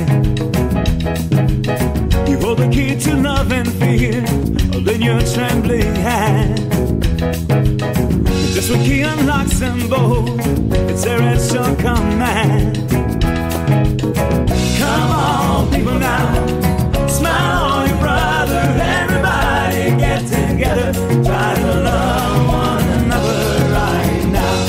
You hold the key to love and fear in your trembling hand. Just one key unlocks them both. It's there at your command. Come on, people now, smile on your brother. Everybody get together, try to love one another right now.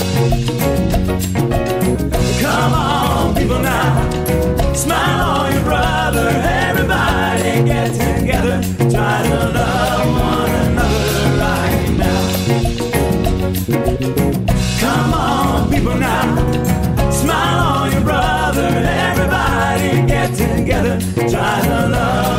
Come on, people now, smile on your brother. Everybody get together, try to love one another right now. Come on, people now, smile on your brother. Everybody get together, try to love